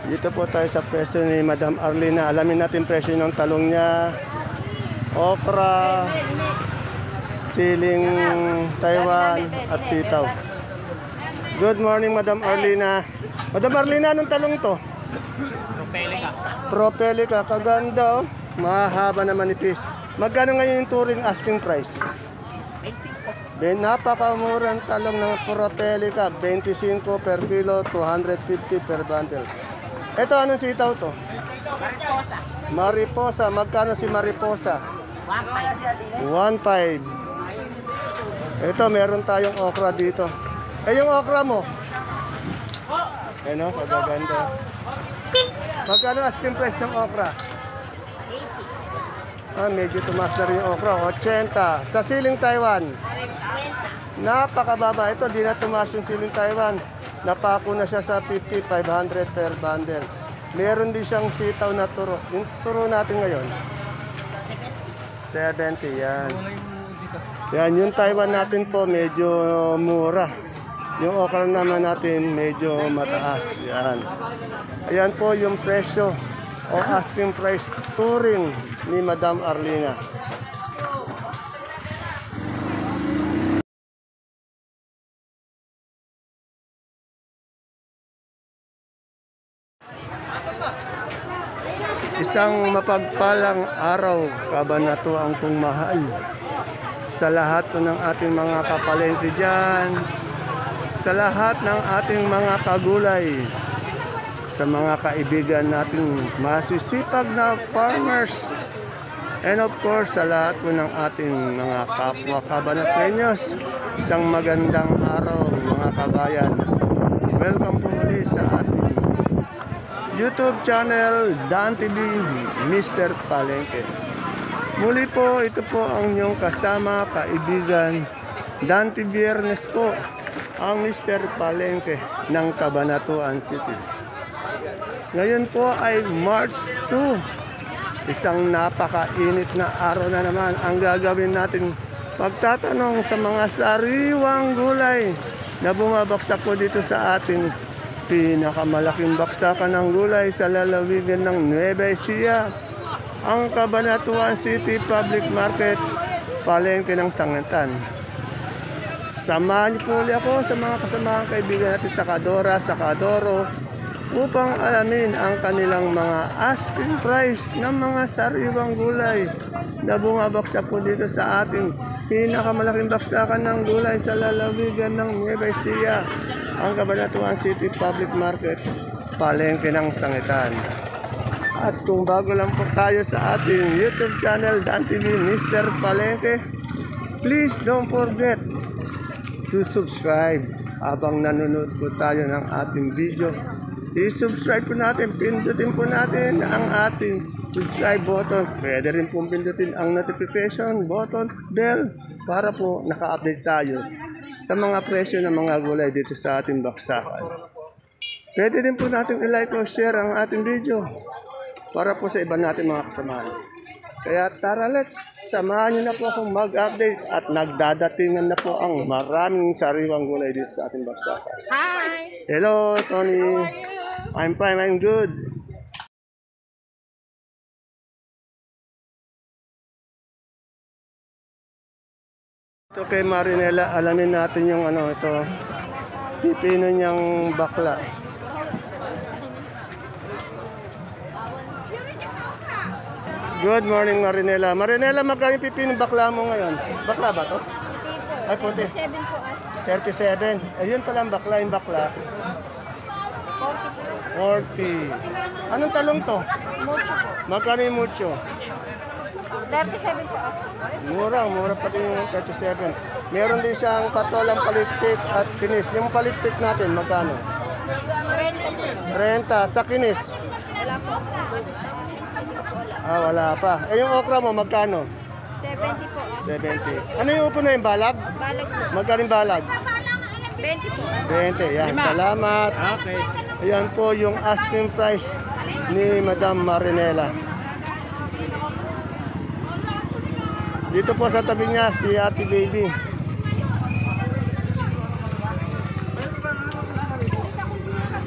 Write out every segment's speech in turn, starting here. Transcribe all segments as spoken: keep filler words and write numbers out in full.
Dito po tayo sa pwesto ni Madam Arlina. Alamin natin presyo ng talong niya. Okra, siling Taiwan at sitaw. Good morning, Madam Arlina. Madam Arlina, anong talong to? Propelica. Propelica, kaganda oh. Mahaba na manipis. Magkano ngayon yung touring asking price? Ben, napakamurang talong ng Propelica, twenty-five per kilo, two hundred fifty per bundle. Ito, anong sitaw to? Mariposa. Mariposa, magkano si Mariposa? one five. Ito, meron tayong okra dito. Eh, yung okra mo? Ano, kagaganda. Magkano asking price ng okra? Ah, medyo tumaas na rin yung okra. eighty. Sa siling Taiwan? Napakababa. Ito, di na tumaas yung siling Taiwan. Napako na siya sa fifty, five hundred per bundle. Meron din siyang sitaw na turo. Yung turo natin ngayon? seventy, yan. Yan, yung Taiwan natin po medyo mura. Yung okra naman natin medyo mataas. Yan. Ayan po yung presyo o asking price touring ni Madam Arlina. Isang mapagpalang araw, kabanatuan kong mahal sa lahat po ng ating mga kapalengke dyan, sa lahat ng ating mga kagulay, sa mga kaibigan nating masisipag na farmers, and of course sa lahat po ng ating mga kapwa kabanatuenyos. Isang magandang araw mga kabayan. Welcome po ulit sa ating YouTube channel Dan T V Mister Palengke. Muli po, ito po ang inyong kasama, kaibigan Dan T Viernes po, ang Mister Palengke ng Cabanatuan City. Ngayon po ay March two. Isang napakainit na araw na naman ang gagawin natin pagtatanong sa mga sariwang gulay na bumabaksak po dito sa ating pinakamalaking baksakan ng gulay sa lalawigan ng Nueva Ecija, ang Cabanatuan City Public Market, palengke ng Sangitan. Samahan niyo po ulit ako sa mga kasamaang kaibigan natin sa Kadora, sa Kadoro, upang alamin ang kanilang mga asking price ng mga sariwang gulay na bumabaksak po dito sa ating pinakamalaking baksakan ng gulay sa lalawigan ng Nueva Ecija, ang Cabanatuan City Public Market, palengke ng Sangitan. At kung bago lang po tayo sa ating YouTube channel Dan T V Mister Palengke, please don't forget to subscribe habang nanonood po tayo ng ating video. I-subscribe po natin, pindutin po natin ang ating subscribe button. Pwede rin pong pindutin ang notification button, bell, para po naka-update tayo sa mga presyo ng mga gulay dito sa ating baksakan. Pwede din po natin i-like o share ang ating video para po sa iba natin mga kasamahan. Kaya tara, let's samahan nyo na po akong mag-update at nagdadatingan na po ang maraming sariwang gulay dito sa ating baksakan. Hi! Hello, Tony. I'm fine, I'm good. Ito kay Marinela, alamin natin yung ano ito, pipino niyang bakla. Good morning, Marinela. Marinela, magkano yung pipino bakla mo ngayon? Bakla ba to? Ay, puti. thirty-seven po as. thirty-seven. Ayun pala ang bakla, yung bakla. forty. Anong talong to? Mucho po. Magkano yung mucho? thirty-seven po as. Mura, mura pa din yung thirty-seven. Meron din siyang patolang palikpik at kinis. Yung palikpik natin, magkano? thirty po. thirty. Sa kinis? Wala po. Ah, wala pa. Eh, yung okra mo, magkano? seventy po as. seventy. Ano yung upo na yung balag? Balag po. Magkano yung balag? twenty po as. twenty. Yan, salamat. Okay. Ayan po yung asking price ni Madam Marinela. Dito po sa tabi niya si Ate Baby.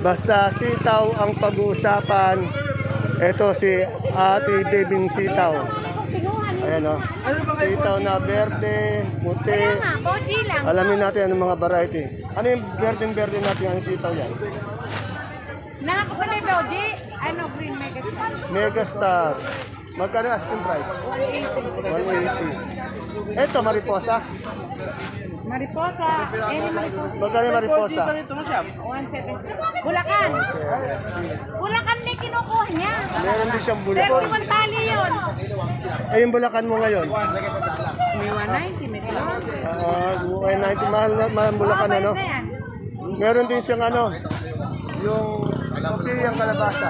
Basta sitaw ang pag-uusapan. Ito si Ate Bebing Sitaw. Ayan o. Sitaw na berde, puti. Boji lang. Alamin natin anong mga variety. Ano yung berdeng-berde natin ang sitaw yan? Nakakuha na yung Boji. Ano, green mega. Megastar. Magkano asking price? one eighty. one eighty. Ito, mariposa. Mariposa. Eri Mariposa. Magkano yung mariposa? one seventy. Bulacan. Bulacan may kinukuha niya. Meron din siyang bulakan. thirty-one tali yun. Eh, yung bulakan mo ngayon? May one ninety. May dalawang. Ah, uh, ninety mahal na mahal ang bulakan, ano? na yan. Meron din siyang ano, yung puti yung kalabasa.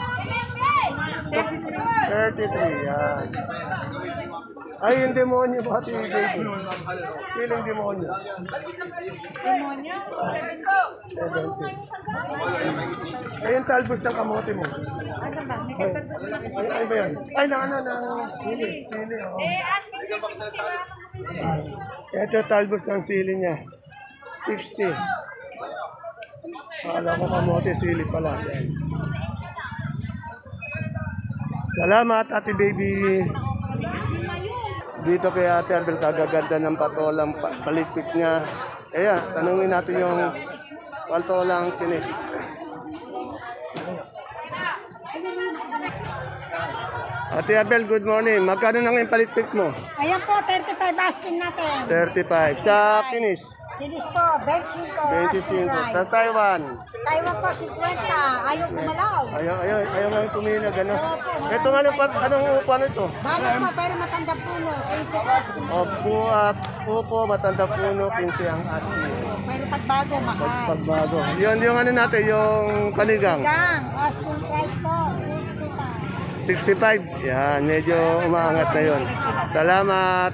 thirty-three, yan. Ay, yung demonyo ba ito yung baby? Siling demonyo. Demonyo. seventy. Ay, yung talbos ng kamote mo. Ano ba? May Ay, katagod na. ay, ay ba yan? Ay, na ano, ng sili. Sili, oh. Eh, asking me sixty ba? Ito talbos ng sili niya. sixty. Akala ko kamote, sili pala. Yan. Salamat, Ate Baby. Dito kay Ate Arbel, kagaganda ng patolang pa palikpik niya. Ayan, tanungin natin yung patolang tinis. Ate Abel, good morning. Magkano na ngayon palikpik mo? Ayan po, thirty-five asking natin. thirty-five. Sa tinis? Dinis po, twenty-five asking twenty-five. Sa price. Taiwan? Taiwan po, fifty. Ayaw kumalaw. Ayaw, ayaw, ayaw nga tumina, gano'n. Ito nga, anong, anong upuan ito? Bakit po, pero matanda po no. Kasi asking. Opo, at upo, matanda puno, pinsi ang asking. Pero pagbago, mahal. Pagbago. Yun, yung ano natin, yung panigang. Sigang, asking price po, sixty-five. sixty-five. Yan, medyo umaangat na yun. Salamat.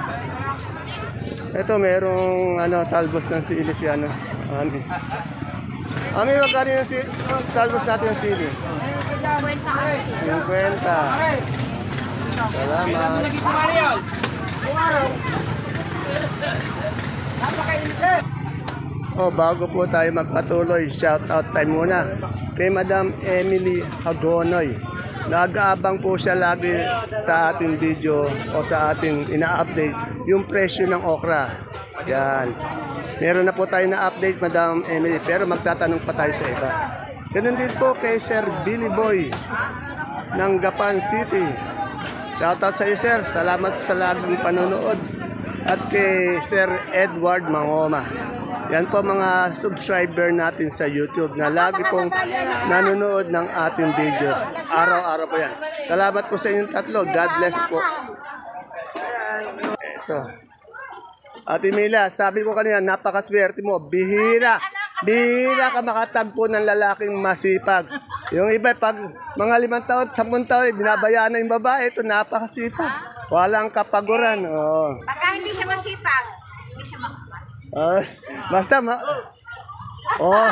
Ito, merong ano, talbos ng sili si ano. Ami. Ami, magkano yung si, talbos natin yung sili? fifty. Salamat. Oh, bago po tayo magpatuloy, shout out time muna kay Madam Emily Agonoy. Nag-aabang po siya lagi sa ating video o sa ating ina-update yung presyo ng okra. Yan. Meron na po tayo na-update, Madam Emily, pero magtatanong pa tayo sa iba. Ganun din po kay Sir Billy Boy ng Gapan City. Shoutout sa iyo, Sir. Salamat sa laging panonood. At kay Sir Edward Mangoma. Yan po mga subscriber natin sa YouTube na lagi pong nanonood ng ating video. Araw-araw po yan. Salamat po sa inyong tatlo. God bless po. Ito. Ate Mila, sabi ko kanina, napakaswerte mo. Bihira. Bihira ka makatagpo ng lalaking masipag. Yung iba, pag mga limang taon, sampung taon, binabayaan na yung babae. Ito, napakasipag. Walang kapaguran. Oh. Baka hindi siya masipag. Hindi siya makapag. Ah, basta ma... Oh.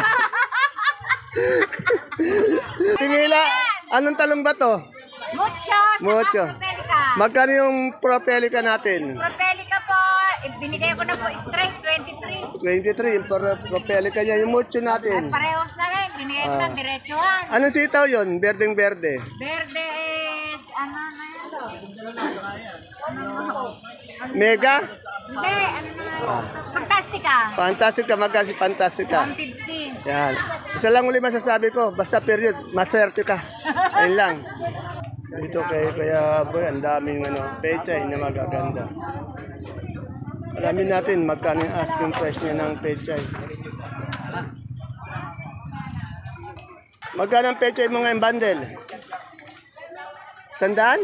Tingila, anong talong ba to? Mucho sa Mucho. Propelica. Magkano yung propelica natin? Propelica po, ibinigay ko na po straight twenty-three. twenty-three, yung pro- propelica niya. Yung mucho natin. Parehos na rin, binigay ko na diretsuhan. Anong sitaw yun? Berdeng berde. Verde is, ano na yan? Mega? Hindi, ano na yan? Fantastica. Fantastic ka, magkasi fantastic ka. one fifty. Yan. Isa lang uli masasabi ko, basta period, maswerte ka. Ayun lang. Dito kay Kuya Boy, ang daming ano, pechay na magaganda. Alamin natin magkano yung asking price niya ng pechay. Magkano ang pechay mo ngayon bundle? Sandaan?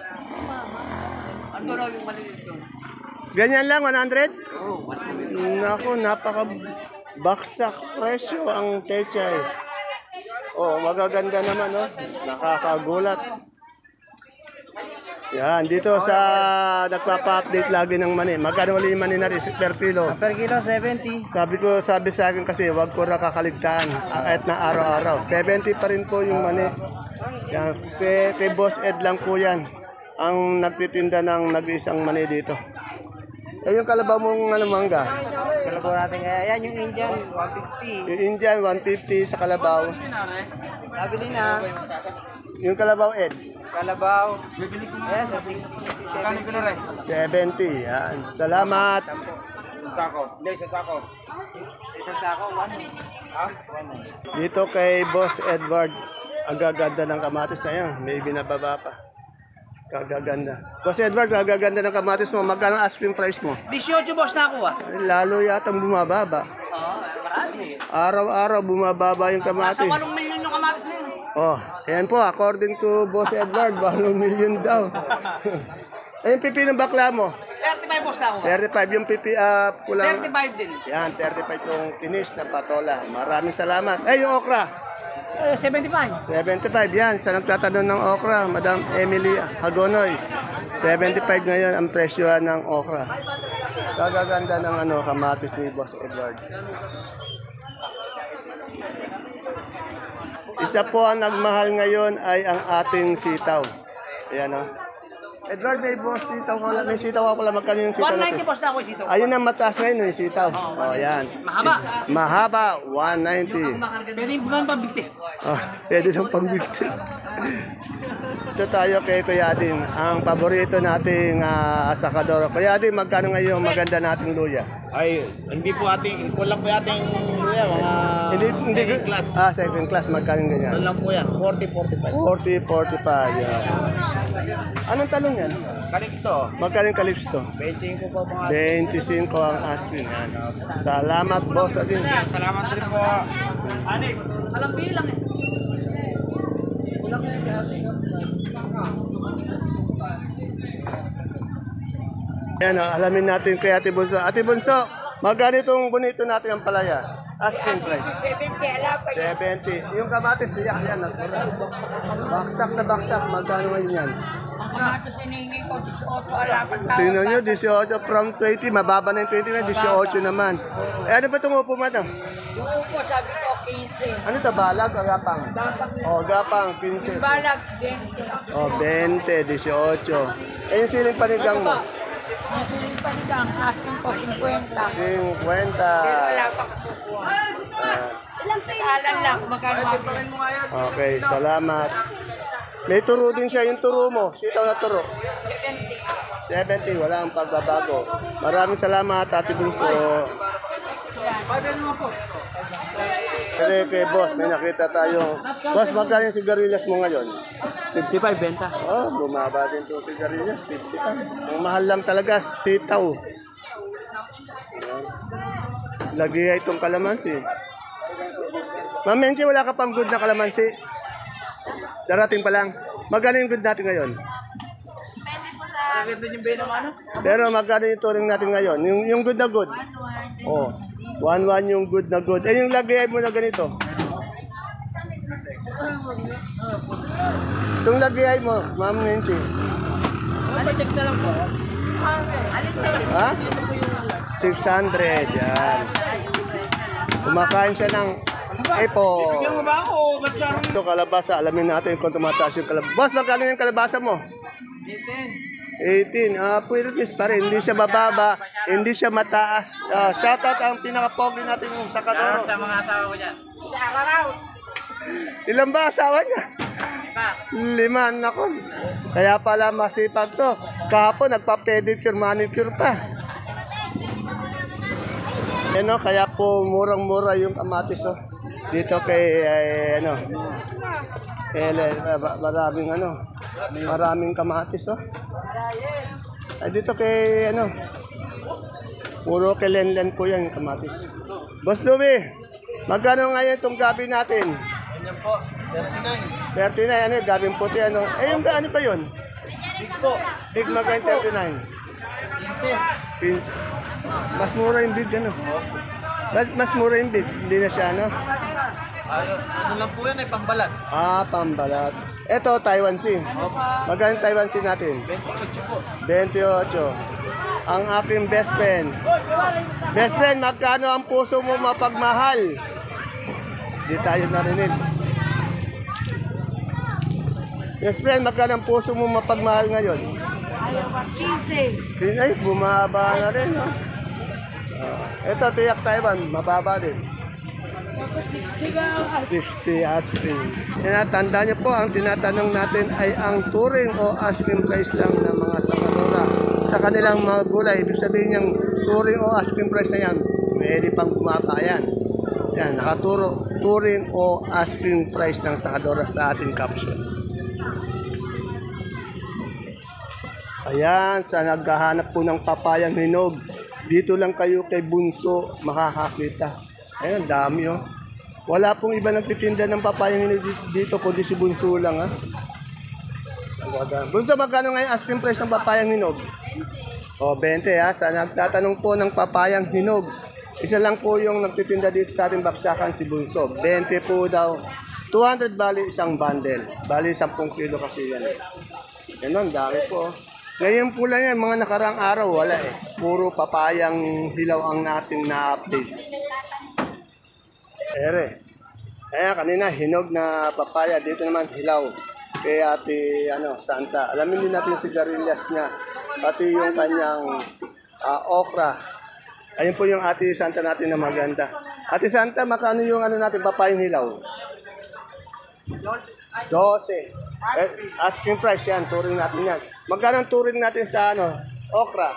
Ganyan lang, one hundred? Naku, napaka baksak presyo ang pechay. Oh, magaganda naman, no? Nakakagulat. Yan, dito sa nagpapa-update lagi ng mani. Magkano ulit yung mani na rin per kilo? Per kilo, seventy. Sabi ko, sabi sa akin kasi, wag ko na kakaligtaan kahit na araw-araw. seventy pa rin po yung mani. Yan, kay, kay Boss Ed lang po yan ang nagtitinda ng nag-iisang mani dito. Eh, yung kalabaw mong ano, mangga? Kalabaw natin kaya yan yung Indian, one fifty. Yung Indian, one fifty sa kalabaw. Nabili na. Yung kalabaw, Ed? Kalabaw. Ayan, sa sixty. seventy. Yan. Salamat. Sako. Hindi, sa sako. Isang sako, one. Ha? One. Dito kay Boss Edward, ang gaganda ng kamatis na yan. May binababa pa. Kagaganda. Boss Edward, kagaganda ng kamatis mo. Magkano ang ice cream price mo? eighteen boss na ako ah. Lalo yata bumababa. Oo, marami. Araw-araw bumababa yung kamatis. Nasa walong milyon yung kamatis na yun. Oh, ayan po, according to Boss Edward, one million daw. Ay, yung pipi ng bakla mo? thirty-five boss na ako. thirty-five yung pipi, ah, pulang... thirty-five din. Yan, thirty-five yung tinis na patola. Maraming salamat. Eh, yung okra? Uh, seventy-five. seventy-five yan. Sa nagtatanong ng okra, Madam Emily Hagonoy. seventy-five ngayon ang presyo ng okra. Kagaganda ng ano, kamatis ni Boss Edward. Isa po ang nagmahal ngayon ay ang ating sitaw. Ayan o. Edward, may boss sitaw ko lang. May sitaw ako lang. Magkano yung sitaw one ninety natin? boss na ako isito. Ayun ang mataas ngayon yung sitaw. O, yan. Mahaba. Mahaba, one ninety. Pwede yung bugan pabigti. Oh, pwede nang pambigti. Ito tayo kay Kuya Adin. Ang paborito nating uh, asakador. Kuya Adin, magkano ngayon maganda nating luya? Ay, hindi po ating, kulang po ating luya, mga Hindi, hindi, second class. Ah, second class. Magkano ganyan? Ano lang po yan, forty, forty-five. forty, forty-five. Yeah. Anong talong yan? Calixto, Magkano yung Calixto? benching ko po mga twenty-five ang asking. Yan. Salamat, boss Adin. salamat rin po. Alam bilang eh. Yan, oh, alamin natin kay Ate Bunso. Ate Bunso, magkano itong bonito natin ang palaya? Asking price. seventy. Yung kamatis, tiyak yan. Baksak na baksak. Magkano ngayon yan? Ang kamatos hiningi ko, eighteen, wala pang tao. Tingnan nyo, eighteen from twenty. Mababa na yung twenty na, eighteen naman. Eh, ano ba itong upo mo ito? Yung upo, sabi ko, fifteen. Ano ito, balag o gapang? O, gapang, fifteen. Balag, twenty. O, twenty, eighteen. Eh, yung siling panigang mo? Ang siling panigang, asking ko, fifty. fifty. Pero wala pa kasukuha. Ilang talan lang, magkano mabili. Okay, salamat. May turo din siya, yung turo mo. Sitaw na turo. seventy. seventy, wala ang pagbabago. Maraming salamat, Ate Bunso. Kaya kay boss, may nakita tayo. Boss, magkano yung sigarilyas mo ngayon? fifty-five, benta. Oh, bumaba din itong sigarilyas. fifty-five. Ang mahal lang talaga, sitaw. Ayan. Lagi ay itong kalamansi. Ma'am Menchi, wala ka pang good na kalamansi? Darating pa lang. Magkano yung good natin ngayon? Pero magkano yung touring natin ngayon? Yung, yung good na good? Oh, one one yung good na good. Eh, yung lagay mo na ganito? Itong lagay mo, Ma'am Nancy. Check na lang po. Ha? six hundred, yan. Kumakain siya ng epo. Bigyan mo ba ako? Ba't siya? Ito kalabasa, alamin natin kung tumataas yung kalabasa. Boss, magkano yung kalabasa mo? eighteen. Ah, pwede kiss pa rin. Hindi siya mababa, hindi siya mataas. Ah, shoutout ang pinaka-pogi natin yung sakadoro. Sa mga asawa ko dyan. Ilan ba asawa niya? Lima. Nako. Kaya pala masipag to. Kahapon nagpa-pedicure, manicure pa. Ano, kaya po murang-mura yung kamatis oh. Dito kay eh, ano. Eh, maraming ano. Maraming kamatis oh. Ay dito kay ano. Puro kay Lenlen po yan yung kamatis. Boss Louie, magkano ngayon itong gabi natin? Ganyan po, thirty-nine. thirty-nine, ano yung gabing puti, ano? Eh, yung ano pa yun? Big po. Big magkano thirty-nine? Pins. Mas mura yung big, ano? Mas, mas mura yung big, hindi na siya, ano? Ano, ano lang po yan ay pambalat. Ah, pambalat. Ito, Taiwan Sea. Magkano yung Taiwan Sea natin? twenty-eight po. twenty-eight. Ang aking best friend. Best friend, magkano ang puso mo mapagmahal? Di tayo narinig. Best friend, magkano ang puso mo mapagmahal ngayon? fifteen. Ay, bumaba na rin, no? Ah, ito, tiyak Taiwan, mababa din. sixty ka. sixty asking. Tinatanda niyo po, ang tinatanong natin ay ang touring o asking price lang ng mga sakadora sa kanilang mga gulay. Ibig sabihin yung touring o asking price na yan, pwede pang bumaba yan. Yan, nakaturo, touring o asking price ng sakadora sa ating caption. Ayan, sa naghahanap po ng papayang hinog, dito lang kayo kay Bunso makakakita. Ayan, dami oh. Wala pong iba nagtitinda ng papayang hinog dito, kundi si Bunso lang ha. Bunso, magkano ngayon asking price ng papayang hinog? O, twenty ha. Sa nagtatanong po ng papayang hinog, isa lang po yung nagtitinda dito sa ating baksakan, si Bunso. twenty po daw. two hundred bali isang bundle. Bali ten kilo kasi yan. Yan, dami po. Ngayon po lang yan, mga nakarang araw, wala eh. Puro papayang hilaw ang nating na-update. Ere. Kaya kanina, hinog na papaya. Dito naman, hilaw. Kaya ate, ano, Santa. Alamin din natin yung sigarilyas niya. Pati yung kanyang ah, okra. Ayun po yung ate Santa natin na maganda. Ate Santa, makano yung ano natin, papayang hilaw? twelve. Eh, asking price yan, touring natin yan. Magkano ang touring natin sa ano, okra?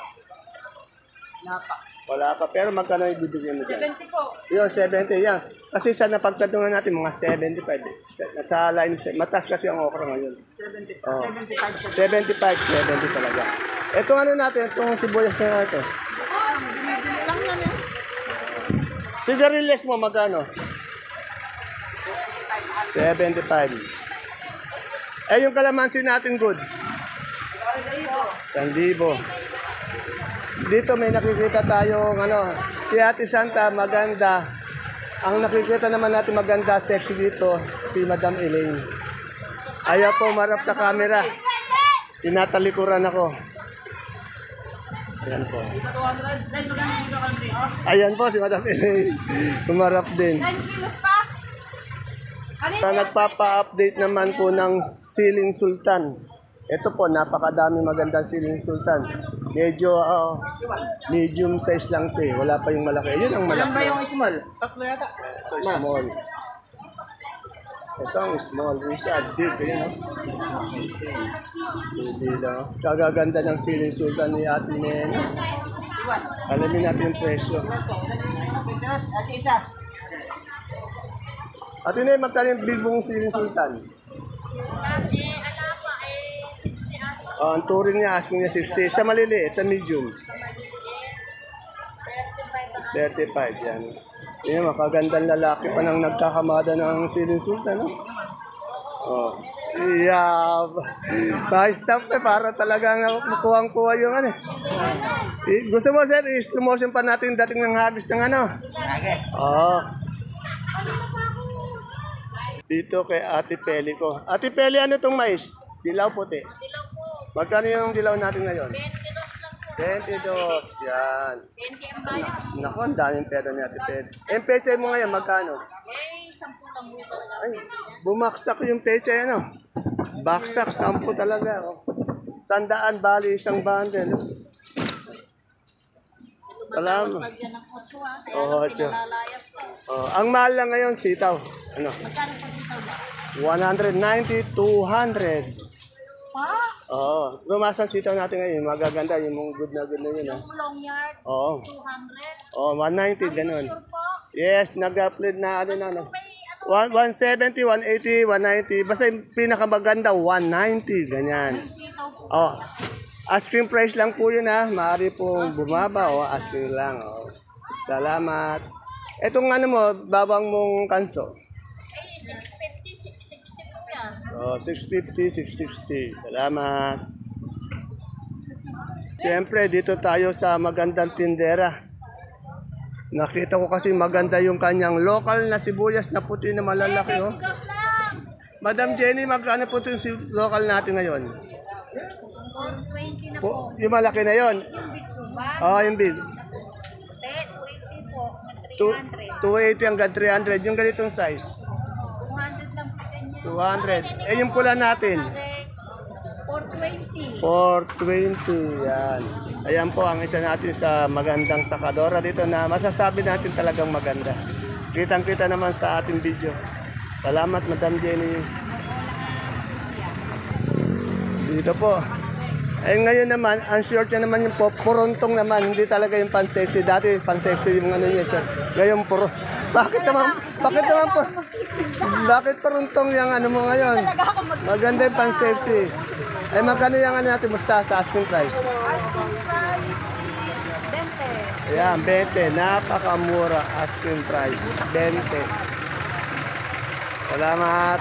Wala pa. Pero magkano yung bibigyan mo dyan? seventy po. Yun, seventy yan. Kasi sa napagtatungan natin, mga seventy-five. Eh. Sa line, mataas kasi ang okra ngayon. seventy, Oh. seventy-five siya. seventy-five, seventy talaga. Itong ano natin, itong sibuyas na ito. Binibili lang yan eh. Sigarilyas mo, magkano? seventy-five. Eh, yung kalamansi natin good? one libo. Dito may nakikita tayong ano, si Ate Santa, maganda. Ang nakikita naman natin maganda, sexy dito, si Madam Elaine. Ayaw po marap sa camera. Tinatalikuran ako. Ayan po. Ayan po si Madam Elaine. Tumarap din. ten kilos pa? Na nagpapa-update naman po ng Siling Sultan. Ito po, napakadami magandang Siling Sultan. Medyo uh, medium size lang ito eh. Wala pa yung malaki. Yun ang malaki. Ilan ba yung small? Tatlo yata. Ito small. Ito ang small. Yung siya, big. Yun, no? Hindi lang. Kagaganda ng Siling Sultan ni Ate Nena. Alamin natin yung presyo. At isa. Ate Nena, magkano yung big mong Siling Sultan? Oh, ang touring niya, asking niya sixty. Sa maliliit, sa medium. thirty-five, yan. Yan, makagandang lalaki pa nang nagkakamada ng Siling Sultan, no? Oh. Yeah. Pa-stop eh, para talagang kukuha-kuha yung ano. Eh, gusto mo, sir, i-slow motion pa natin dating ng hagis ng ano? Oo. Oh. Dito kay Ate Peli ko. Ate Peli, ano itong mais? Dilaw puti. Dilaw po. Magkano yung dilaw natin ngayon? twenty-two lang po. twenty-two. Yan. twenty ang bayan. Naku, ang daming pera ni Ate Peli. Yung pechay mo ngayon, magkano? Eh, sampu lang po talaga. Ay, bumaksak yung pechay, ano? Baksak, sampu talaga. Oh. Sandaan, bali, isang bundle. Oh. Salamat. Lagyan ng otso ha. Kaya Oo, lang otso. pinalalayas ko. Oh, ang mahal lang ngayon, sitaw. Ano? Magkano po sitaw ba? one ninety, two hundred. Pa? Oo. Lumasa sitaw natin ngayon. Magaganda. Yung mga good na good na yun. Oh. Long yard, Oo. two hundred. Oh, one ninety, ganun. Sure po. Yes, nag-upload na ano na. ano. May ano, one seventy, one eighty, one ninety. Basta yung pinakamaganda, one ninety. Ganyan. sitaw po. Oh. Asking price lang po yun ha. Maaari pong bumaba o asking lang. Oh. Salamat. Etong ano mo, babang mong kanso. Eh, six fifty, six sixty po yan. So, six fifty, six sixty. Salamat. Siyempre, dito tayo sa magandang tindera. Nakita ko kasi maganda yung kanyang local na sibuyas na puti na malalaki. Oh. Gas lang. Madam Jenny, magkano po yung si- local natin ngayon? four twenty na po. Po, yung malaki na yon. Yung big po ba? Oh, yung big. two eighty po. Two- three hundred. two eighty hanggang three hundred. Yung ganitong size. two hundred lang po ganyan. two hundred. Eh, yung pula natin. four twenty twenty. four twenty. Yan. Ayan po ang isa natin sa magandang sakadora dito na masasabi natin talagang maganda. Kitang-kita naman sa ating video. Salamat, Madam Jenny. Dito po. Eh ngayon naman, ang short niya naman yung po, purontong naman, hindi talaga yung pan-sexy. Dati pan-sexy yung ano niya, sir. Ngayon puro. Bakit naman, bakit naman po? Bakit purontong yung ano mo ngayon? Maganda yung pan-sexy. Eh magkano yung ano natin, mustasa, asking price? Asking price is twenty. Ayan, twenty. Napakamura asking price. twenty. Salamat.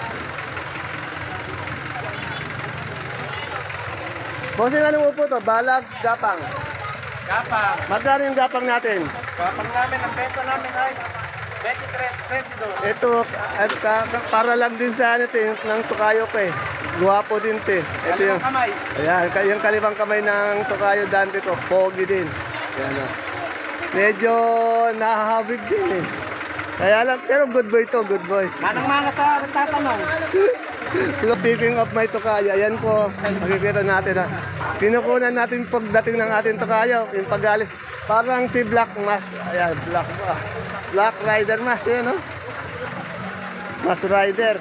Bossing, ano mo po to? Balag, gapang. Gapang. Magkano yung gapang natin? Gapang namin, ang benta namin ay twenty-three, twenty-two. Ito, at, ka- ka- para lang din sa ano, tin, ng tukayo ko eh. Guwapo din te. Ito yung, Kamay. ayan, ka- yung kalibang kamay ng tukayo dante ko. Pogi din. Ayan o. Medyo nahahabig din eh. Kaya lang, pero good boy to, good boy. Manang-mana sa nagtatanong. Speaking of my tukayo, ayan po, makikita natin ha. Kinukunan natin pagdating ng ating tukayo, yung pagalis. Parang si Black Mas, ayan, Black, ah, Black Rider Mas, ayan no? Mas Rider.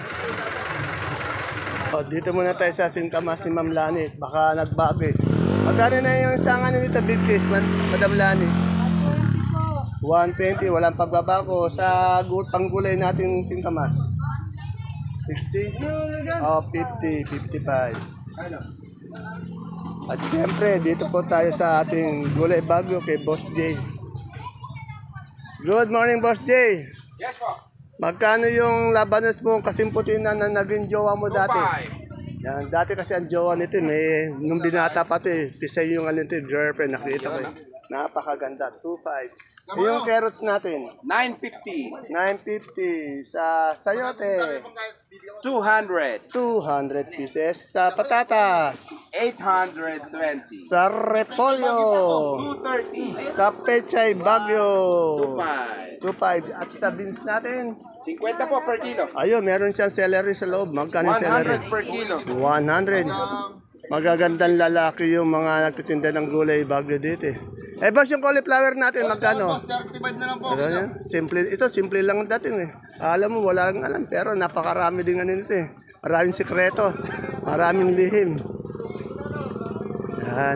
O, dito muna tayo sa singkamas ni Ma'am Lani, baka nagbago eh. Magkano na yung sangan nito, big case, man, Madam Lani? one twenty, walang pagbabago sa gu- panggulay natin singkamas. sixty? Oh, fifty, fifty-five. At siyempre, dito po tayo sa ating gulay bagyo kay Boss J. Good morning, Boss J. Yes po. Magkano yung labanos mo kasimputin na, na naging jowa mo dati? Yan, dati kasi ang jowa nito, may, nung binata pa ito eh, pisay yung ano nito, girlfriend, nakita ko eh. Napakaganda, two five. Yung carrots natin, nine fifty. nine fifty. Sa sayote, two hundred. two hundred pieces. Sa patatas, eight hundred twenty. sa repolyo, two thirty. sa pechay bagyo, five. two five. At sa beans natin, fifty po per kilo. ayun, meron siyang celery sa loob. Magkano yung one celery? hundred per kilo. one hundred. Magagandang lalaki yung mga nagtitinda ng gulay bagyo dito eh. Eh boss, yung cauliflower natin, magkano? thirty-five na lang po. Ito, yan. Simple, ito, simple lang dating eh. Alam mo, wala kang alam, pero napakarami din ano nito eh. Maraming sikreto, maraming lihim. Yan.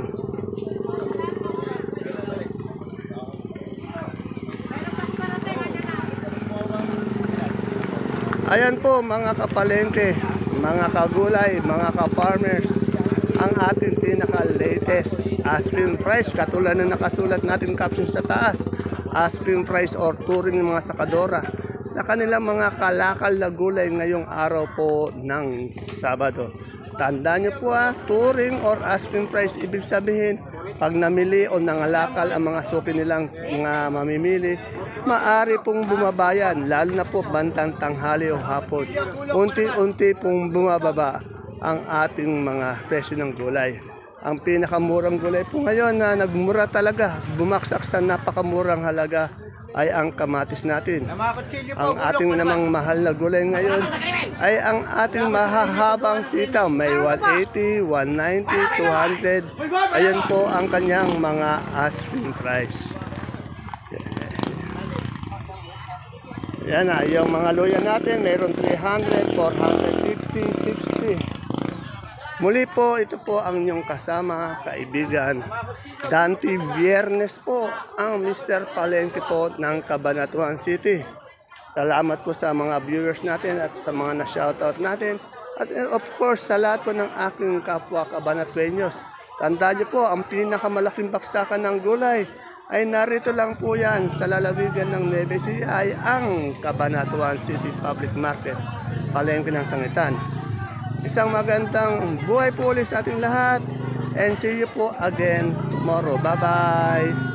Ayan po mga kapalengke, mga kagulay, mga ka-farmers, ang ating pinaka-latest asking price, katulad na nakasulat natin caption sa taas, asking price or touring ng mga sakadora sa kanilang mga kalakal na gulay ngayong araw po ng Sabado. Tandaan nyo po ah, touring or asking price, ibig sabihin, pag namili o nangalakal ang mga suki nilang mga mamimili, maari pong bumabayan, lalo na po bantang tanghali o hapon. Unti-unti pong bumababa ang ating mga presyo ng gulay. Ang pinakamurang gulay po ngayon na nagmura talaga, bumaksak sa napakamurang halaga ay ang kamatis natin. Ang ating namang mahal na gulay ngayon ay ang ating mahahabang sitaw. May one eighty, one ninety, two hundred. Ayan po ang kanyang mga asking price. Yan na, yung mga luya natin, mayroon three hundred, four fifty, sixty. Muli po, ito po ang inyong kasama, kaibigan. Dante Viernes po, ang Mister Palengke po ng Cabanatuan City. Salamat po sa mga viewers natin at sa mga na-shoutout natin. At of course, sa lahat po ng aking kapwa Cabanatueños. Tandaan niyo po, ang pinakamalaking baksakan ng gulay ay narito lang po yan sa lalawigan ng Nueva Ecija ay ang Cabanatuan City Public Market, Palengke ng Sangitan. Isang magandang buhay po ulit sa ating lahat and see you po again tomorrow. Bye-bye!